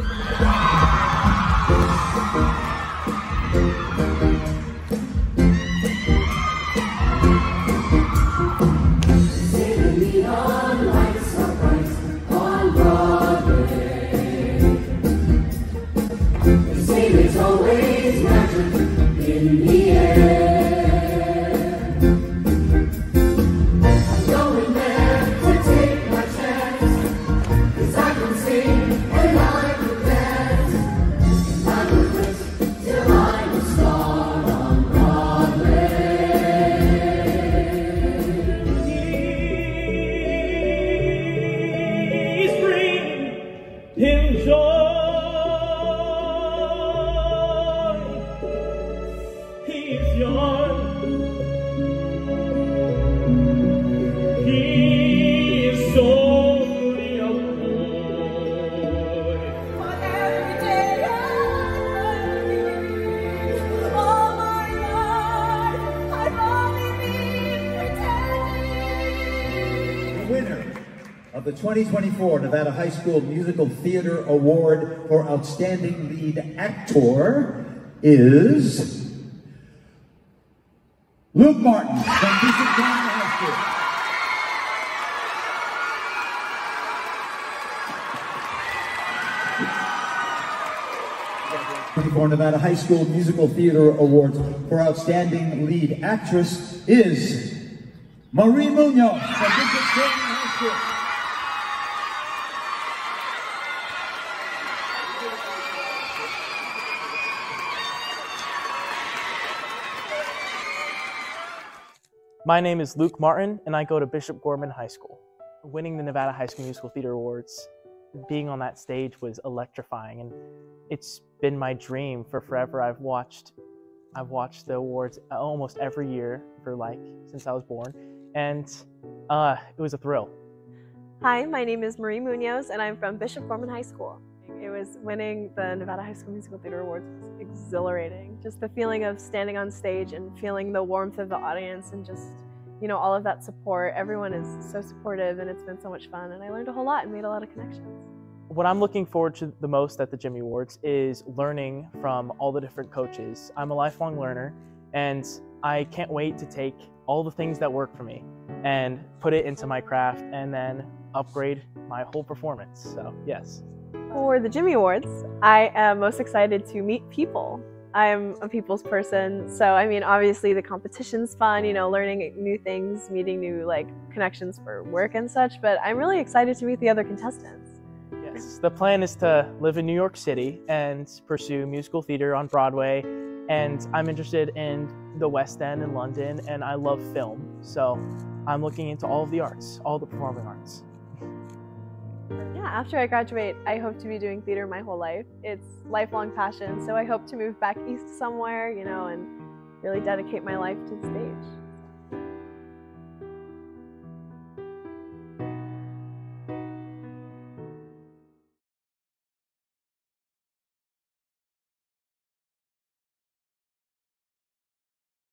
Neon lights are bright on Broadway. The same is always magic in the air. I'm going there to take my chance, 'cause I can sing and I can dance. I will quit till I'm a star on Broadway. Enjoy, he's young, he's only a boy. But every day I believe, all my life I've only been pretending. The winner of the 2024 Nevada High School Musical Theater Award for Outstanding Lead Actor is Luke Martin from Bishop Gorman High School. 24 Nevada High School Musical Theater Awards for Outstanding Lead Actress is Marie Munoz from Bishop Gorman High School. My name is Luke Martin, and I go to Bishop Gorman High School. Winning the Nevada High School Musical Theater Awards, being on that stage was electrifying, and it's been my dream for forever. I've watched the awards almost every year since I was born, and it was a thrill. Hi, my name is Marie Munoz, and I'm from Bishop Gorman High School. It was winning the Nevada High School Musical Theater Awards was exhilarating. Just the feeling of standing on stage and feeling the warmth of the audience and just, all of that support. Everyone is so supportive and it's been so much fun, and I learned a whole lot and made a lot of connections. What I'm looking forward to the most at the Jimmy Awards is learning from all the different coaches. I'm a lifelong learner, and I can't wait to take all the things that work for me and put it into my craft and then upgrade my whole performance. So, yes. For the Jimmy Awards, I am most excited to meet people. I'm a people's person, so obviously the competition's fun, learning new things, meeting new connections for work and such, but I'm really excited to meet the other contestants. Yes, the plan is to live in New York City and pursue musical theater on Broadway, and I'm interested in the West End in London, and I love film, so I'm looking into all of the arts, all the performing arts. Yeah, after I graduate, I hope to be doing theater my whole life. It's lifelong passion, so I hope to move back east somewhere, and really dedicate my life to the stage.